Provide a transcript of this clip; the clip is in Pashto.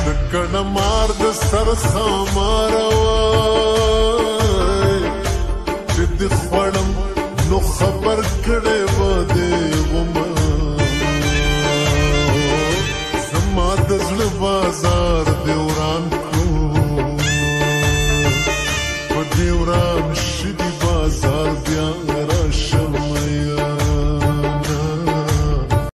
کړه مار د سر خمار وای چې د خوړم نو خبر کړه و دې ومه زما د زړه بازار دی وران کو په دې وران